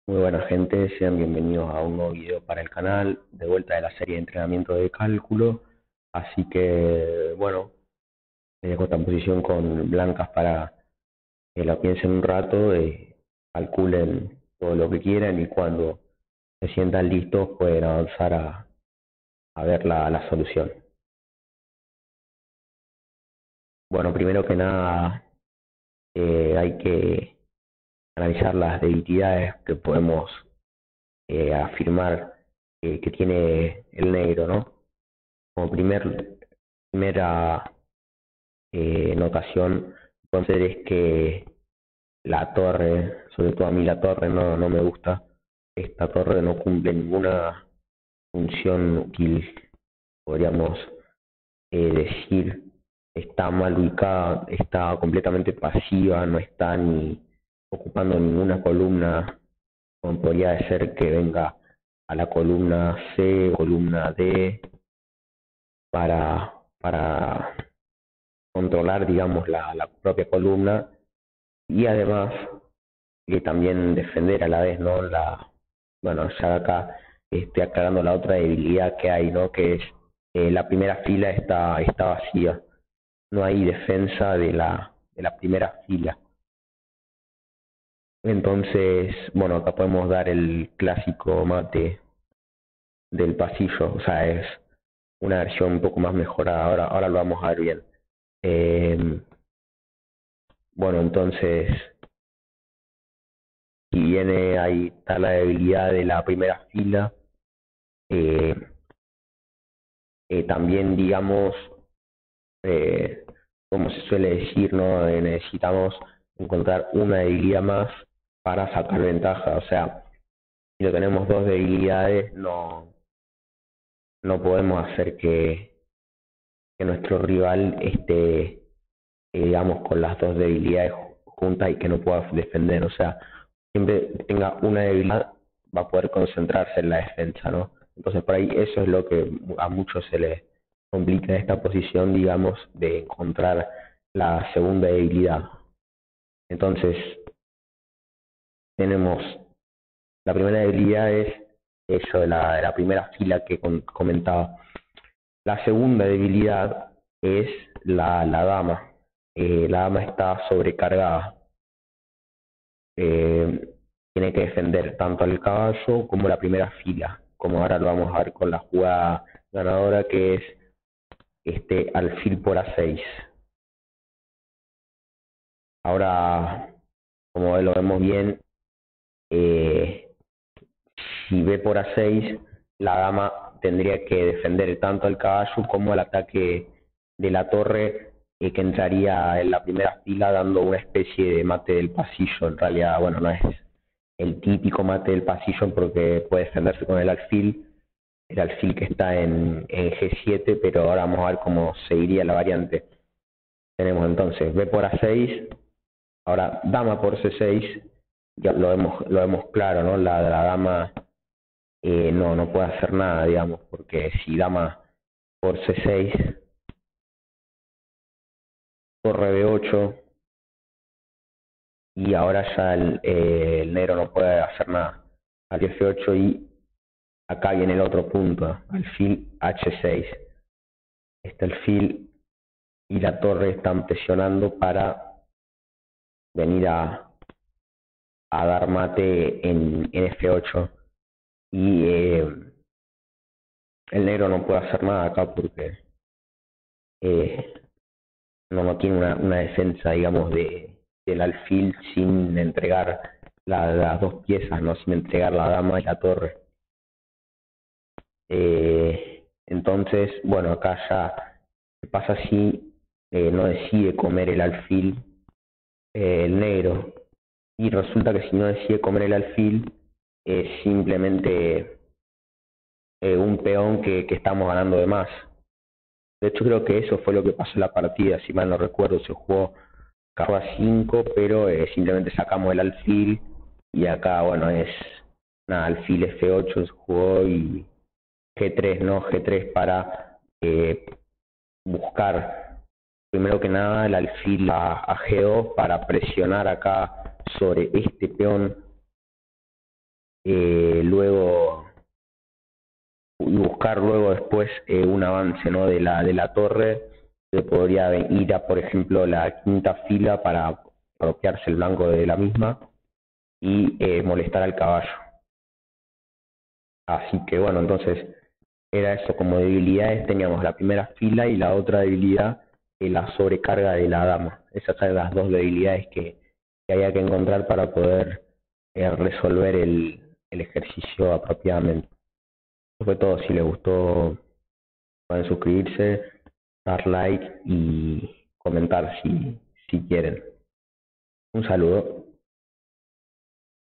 Muy buena gente, sean bienvenidos a un nuevo video para el canal, de vuelta de la serie de entrenamiento de cálculo. Así que, bueno, les dejo esta posición con blancas para que la piensen un rato, calculen todo lo que quieran y cuando se sientan listos pueden avanzar a ver la solución. Bueno, primero que nada, hay que analizar las debilidades que podemos afirmar que tiene el negro, ¿no? Como primera notación, entonces es que la torre, sobre todo a mí la torre no me gusta. Esta torre no cumple ninguna función útil, podríamos decir. Está mal ubicada, está completamente pasiva, no está ni ocupando ninguna columna, como podría ser que venga a la columna C, columna D, para controlar, digamos, la propia columna y además que también defender a la vez, ¿no? Bueno, ya acá estoy aclarando la otra debilidad que hay, ¿no? Que es la primera fila está vacía, no hay defensa de la primera fila. Entonces, bueno, acá podemos dar el clásico mate del pasillo, o sea, es una versión un poco más mejorada, ahora lo vamos a ver bien. Eh, bueno, entonces si viene ahí está la debilidad de la primera fila, eh, también digamos, eh, como se suele decir, ¿no? Necesitamos encontrar una debilidad más para sacar ventaja. O sea, si no tenemos dos debilidades, no podemos hacer que nuestro rival esté, digamos, con las dos debilidades juntas y que no pueda defender. O sea, siempre tenga una debilidad, va a poder concentrarse en la defensa, ¿no? Entonces, por ahí eso es lo que a muchos se les complica esta posición, digamos, de encontrar la segunda debilidad. Entonces, tenemos la primera debilidad es eso de la primera fila que comentaba. La segunda debilidad es la dama. La dama está sobrecargada. Eh, Tiene que defender tanto al caballo como la primera fila, como ahora lo vamos a ver con la jugada ganadora que es este alfil por A6. Ahora, como lo vemos bien, eh, si B por A6, la dama tendría que defender tanto al caballo como el ataque de la torre, que entraría en la primera fila dando una especie de mate del pasillo. En realidad, bueno, no es el típico mate del pasillo porque puede defenderse con el alfil que está en G7, pero ahora vamos a ver cómo seguiría la variante. Tenemos entonces B por A6, ahora dama por C6, ya lo vemos claro, ¿no? La dama no puede hacer nada, digamos, porque si dama por C6, torre B8, y ahora ya el negro no puede hacer nada. Al F8 y acá viene el otro punto, alfil H6. Este alfil y la torre están presionando para venir a dar mate en F8 y el negro no puede hacer nada acá porque eh, no tiene una defensa, digamos, del alfil sin entregar las dos piezas, ¿no? Sin entregar la dama y la torre. Entonces, bueno, acá ya, ¿qué pasa si no decide comer el alfil el negro? Y resulta que si no decide comer el alfil, es simplemente un peón que estamos ganando de más. De hecho, creo que eso fue lo que pasó en la partida, si mal no recuerdo, se jugó cabo a 5, pero simplemente sacamos el alfil y acá, bueno, es nada, alfil F8 se jugó y G3, ¿no? G3 para buscar, primero que nada, el alfil a G2 para presionar acá sobre este peón luego y buscar luego después un avance, ¿no? de la torre, que podría ir a, por ejemplo, la quinta fila para apropiarse el blanco de la misma y molestar al caballo. Así que bueno, entonces era eso, como debilidades teníamos la primera fila y la otra debilidad, la sobrecarga de la dama. Esas son las dos debilidades que había que encontrar para poder resolver el ejercicio apropiadamente. Eso fue todo. Si les gustó, pueden suscribirse, dar like y comentar si quieren. Un saludo.